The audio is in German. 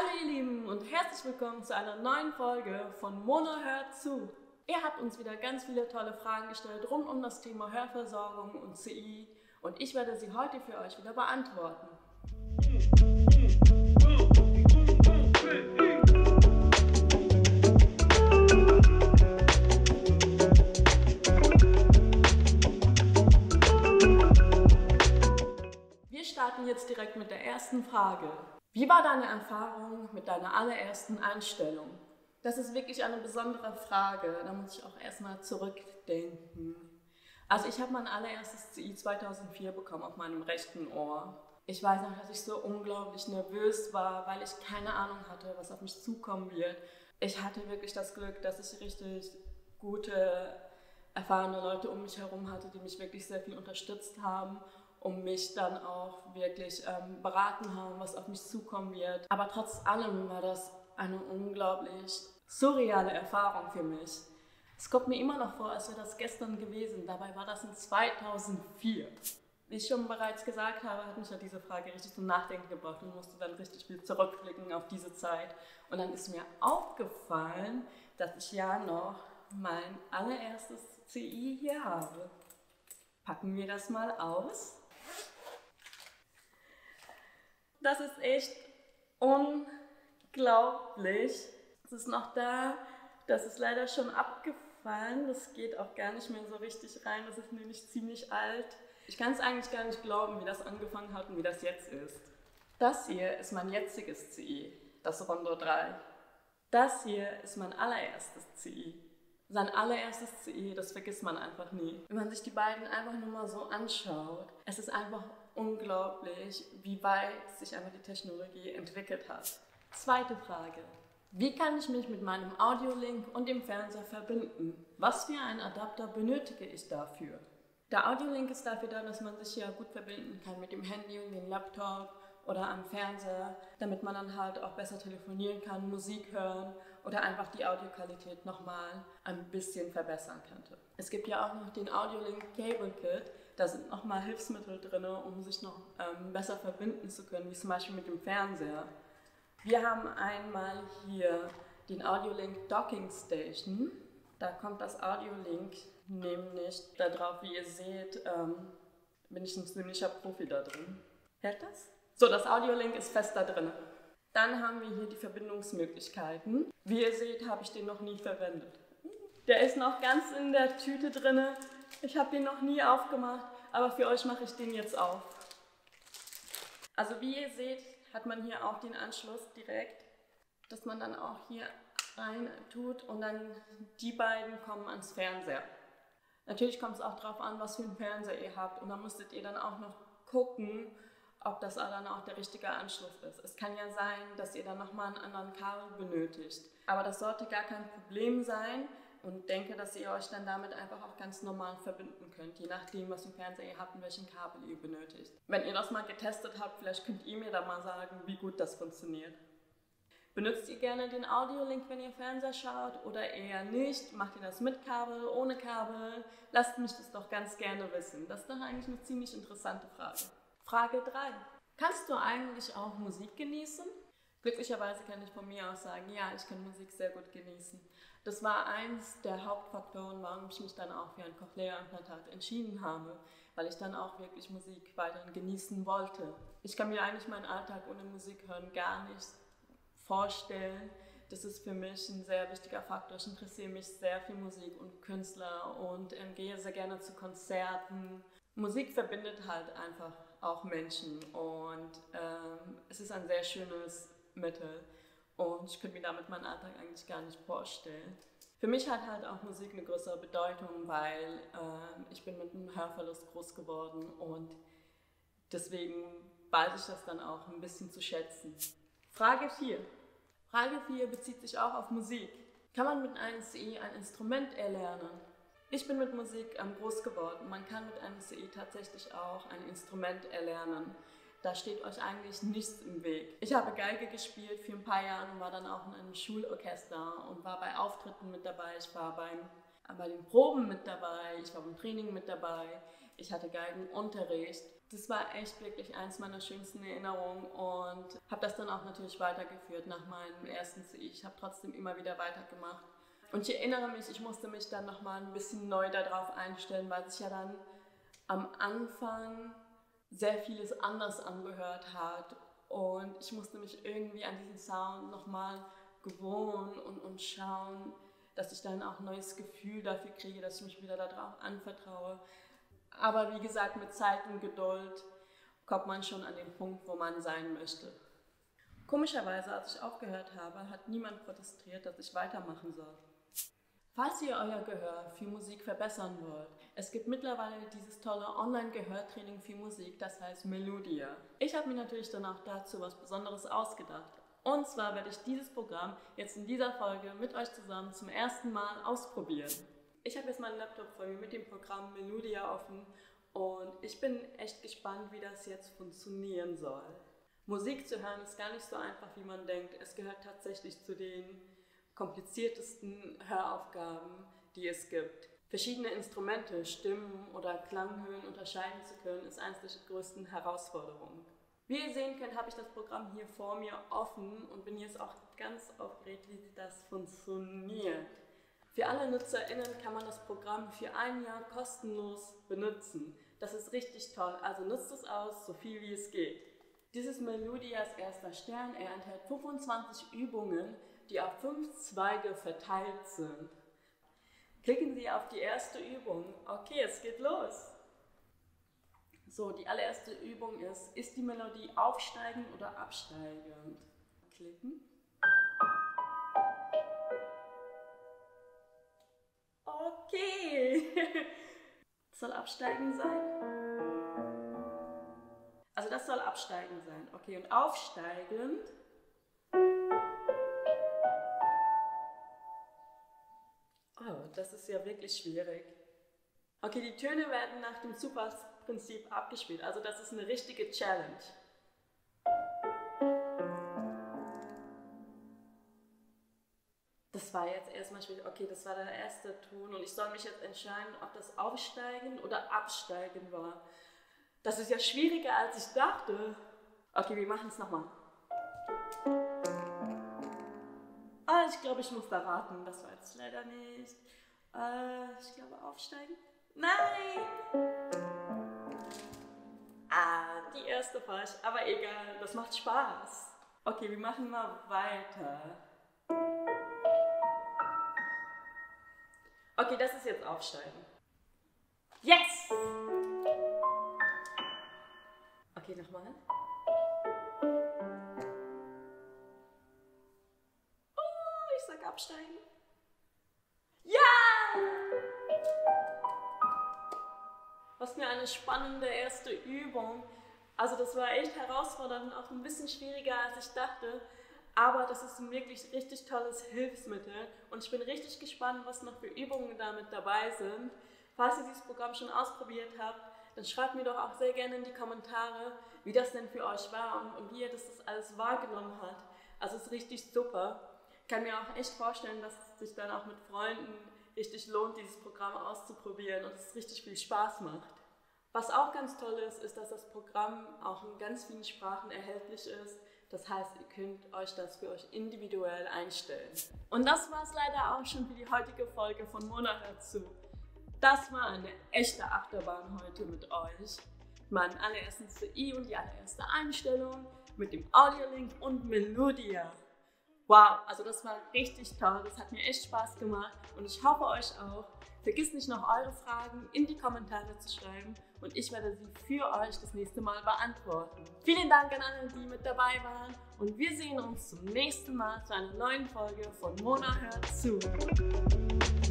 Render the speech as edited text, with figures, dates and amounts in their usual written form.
Hallo ihr Lieben und herzlich willkommen zu einer neuen Folge von Mona hört zu. Ihr habt uns wieder ganz viele tolle Fragen gestellt rund um das Thema Hörversorgung und CI und ich werde sie heute für euch wieder beantworten. Wir starten jetzt direkt mit der ersten Frage. Wie war deine Erfahrung mit deiner allerersten Einstellung? Das ist wirklich eine besondere Frage, da muss ich auch erstmal zurückdenken. Also ich habe mein allererstes CI 2004 bekommen auf meinem rechten Ohr. Ich weiß noch, dass ich so unglaublich nervös war, weil ich keine Ahnung hatte, was auf mich zukommen wird. Ich hatte wirklich das Glück, dass ich richtig gute, erfahrene Leute um mich herum hatte, die mich wirklich sehr viel unterstützt haben und mich dann auch wirklich beraten haben, was auf mich zukommen wird. Aber trotz allem war das eine unglaublich surreale Erfahrung für mich. Es kommt mir immer noch vor, als wäre das gestern gewesen. Dabei war das in 2004. Wie ich schon bereits gesagt habe, hat mich ja diese Frage richtig zum Nachdenken gebracht und musste dann richtig viel zurückblicken auf diese Zeit. Und dann ist mir aufgefallen, dass ich ja noch mein allererstes CI hier habe. Packen wir das mal aus. Das ist echt unglaublich. Es ist noch da, das ist leider schon abgefallen. Das geht auch gar nicht mehr so richtig rein. Das ist nämlich ziemlich alt. Ich kann es eigentlich gar nicht glauben, wie das angefangen hat und wie das jetzt ist. Das hier ist mein jetziges CI, das Rondo 3. Das hier ist mein allererstes CI. Sein allererstes CI, das vergisst man einfach nie. Wenn man sich die beiden einfach nur mal so anschaut, es ist einfach unglaublich, wie weit sich einfach die Technologie entwickelt hat. Zweite Frage. Wie kann ich mich mit meinem Audiolink und dem Fernseher verbinden? Was für einen Adapter benötige ich dafür? Der Audiolink ist dafür da, dass man sich ja gut verbinden kann mit dem Handy und dem Laptop oder am Fernseher, damit man dann halt auch besser telefonieren kann, Musik hören oder einfach die Audioqualität nochmal ein bisschen verbessern könnte. Es gibt ja auch noch den Audiolink Cable Kit, da sind nochmal Hilfsmittel drin, um sich noch besser verbinden zu können, wie zum Beispiel mit dem Fernseher. Wir haben einmal hier den Audiolink Docking Station, da kommt das Audiolink nämlich da drauf, wie ihr seht, bin ich ein ziemlicher Profi da drin. Hält das? So, das Audiolink ist fest da drin. Dann haben wir hier die Verbindungsmöglichkeiten. Wie ihr seht, habe ich den noch nie verwendet. Der ist noch ganz in der Tüte drin. Ich habe den noch nie aufgemacht, aber für euch mache ich den jetzt auf. Also wie ihr seht, hat man hier auch den Anschluss direkt, dass man dann auch hier rein tut und dann die beiden kommen ans Fernseher. Natürlich kommt es auch darauf an, was für einen Fernseher ihr habt und dann müsstet ihr dann auch noch gucken, ob das dann auch der richtige Anschluss ist. Es kann ja sein, dass ihr dann nochmal einen anderen Kabel benötigt. Aber das sollte gar kein Problem sein und denke, dass ihr euch dann damit einfach auch ganz normal verbinden könnt, je nachdem, was für einen Fernseher ihr habt und welchen Kabel ihr benötigt. Wenn ihr das mal getestet habt, vielleicht könnt ihr mir da mal sagen, wie gut das funktioniert. Benutzt ihr gerne den Audiolink, wenn ihr Fernseher schaut oder eher nicht? Macht ihr das mit Kabel, ohne Kabel? Lasst mich das doch ganz gerne wissen. Das ist doch eigentlich eine ziemlich interessante Frage. Frage 3. Kannst du eigentlich auch Musik genießen? Glücklicherweise kann ich von mir aus sagen, ja, ich kann Musik sehr gut genießen. Das war eins der Hauptfaktoren, warum ich mich dann auch für ein Cochlea-Implantat entschieden habe, weil ich dann auch wirklich Musik weiterhin genießen wollte. Ich kann mir eigentlich meinen Alltag ohne Musik hören gar nicht vorstellen. Das ist für mich ein sehr wichtiger Faktor. Ich interessiere mich sehr für Musik und Künstler und gehe sehr gerne zu Konzerten. Musik verbindet halt einfach auch Menschen und es ist ein sehr schönes Mittel und ich könnte mir damit meinen Alltag eigentlich gar nicht vorstellen. Für mich hat halt auch Musik eine größere Bedeutung, weil ich bin mit einem Hörverlust groß geworden und deswegen weiß ich das dann auch ein bisschen zu schätzen. Frage 4. Frage 4 bezieht sich auch auf Musik. Kann man mit einem CI ein Instrument erlernen? Ich bin mit Musik groß geworden. Man kann mit einem CI tatsächlich auch ein Instrument erlernen. Da steht euch eigentlich nichts im Weg. Ich habe Geige gespielt für ein paar Jahre und war dann auch in einem Schulorchester und war bei Auftritten mit dabei. Ich war bei den Proben mit dabei, ich war beim Training mit dabei. Ich hatte Geigenunterricht. Das war echt wirklich eins meiner schönsten Erinnerungen und habe das dann auch natürlich weitergeführt nach meinem ersten CI. Ich habe trotzdem immer wieder weitergemacht. Und ich erinnere mich, ich musste mich dann nochmal ein bisschen neu darauf einstellen, weil sich ja dann am Anfang sehr vieles anders angehört hat. Und ich musste mich irgendwie an diesen Sound nochmal gewöhnen und schauen, dass ich dann auch ein neues Gefühl dafür kriege, dass ich mich wieder darauf anvertraue. Aber wie gesagt, mit Zeit und Geduld kommt man schon an den Punkt, wo man sein möchte. Komischerweise, als ich aufgehört habe, hat niemand protestiert, dass ich weitermachen soll. Falls ihr euer Gehör für Musik verbessern wollt, es gibt mittlerweile dieses tolle Online-Gehörtraining für Musik, das heißt Melodia. Ich habe mir natürlich dann auch dazu was Besonderes ausgedacht. Und zwar werde ich dieses Programm jetzt in dieser Folge mit euch zusammen zum ersten Mal ausprobieren. Ich habe jetzt meinen Laptop vor mir mit dem Programm Melodia offen und ich bin echt gespannt, wie das jetzt funktionieren soll. Musik zu hören ist gar nicht so einfach, wie man denkt. Es gehört tatsächlich zu den kompliziertesten Höraufgaben, die es gibt. Verschiedene Instrumente, Stimmen oder Klanghöhen unterscheiden zu können, ist eines der größten Herausforderungen. Wie ihr sehen könnt, habe ich das Programm hier vor mir offen und bin jetzt auch ganz aufgeregt, wie das funktioniert. Für alle NutzerInnen kann man das Programm für ein Jahr kostenlos benutzen. Das ist richtig toll, also nutzt es aus, so viel wie es geht. Dieses Melodias erster Stern, er enthält 25 Übungen, die auf 5 Zweige verteilt sind. Klicken Sie auf die erste Übung. Okay, es geht los. So, die allererste Übung ist die Melodie aufsteigend oder absteigend? Klicken. Okay. Das soll absteigend sein. Also das soll absteigend sein. Okay, und aufsteigend. Oh, das ist ja wirklich schwierig. Okay, die Töne werden nach dem Zufallsprinzip abgespielt. Also das ist eine richtige Challenge. Das war jetzt erstmal schwierig. Okay, das war der erste Ton und ich soll mich jetzt entscheiden, ob das aufsteigend oder absteigend war. Das ist ja schwieriger, als ich dachte. Okay, wir machen es nochmal. Ah, ich glaube, ich muss da raten. Das war jetzt leider nicht. Ich glaube, aufsteigend. Nein! Ah, die erste falsch. Aber egal, das macht Spaß. Okay, wir machen mal weiter. Okay, das ist jetzt aufsteigen. Yes! Okay, nochmal. Oh, ich sag absteigen. Ja! Was für eine spannende erste Übung. Also das war echt herausfordernd und auch ein bisschen schwieriger, als ich dachte. Aber das ist ein wirklich richtig tolles Hilfsmittel und ich bin richtig gespannt, was noch für Übungen damit dabei sind. Falls ihr dieses Programm schon ausprobiert habt, dann schreibt mir doch auch sehr gerne in die Kommentare, wie das denn für euch war und wie ihr das alles wahrgenommen habt. Also es ist richtig super. Ich kann mir auch echt vorstellen, dass es sich dann auch mit Freunden richtig lohnt, dieses Programm auszuprobieren und es richtig viel Spaß macht. Was auch ganz toll ist, ist, dass das Programm auch in ganz vielen Sprachen erhältlich ist. Das heißt, ihr könnt euch das für euch individuell einstellen. Und das war es leider auch schon für die heutige Folge von Mona hört zu. Das war eine echte Achterbahn heute mit euch. Meinen allerersten CI und die allererste Einstellung mit dem Audiolink und Melodia. Wow, also das war richtig toll, das hat mir echt Spaß gemacht und ich hoffe euch auch. Vergisst nicht noch eure Fragen in die Kommentare zu schreiben und ich werde sie für euch das nächste Mal beantworten. Vielen Dank an alle, die mit dabei waren und wir sehen uns zum nächsten Mal zu einer neuen Folge von Mona hört zu.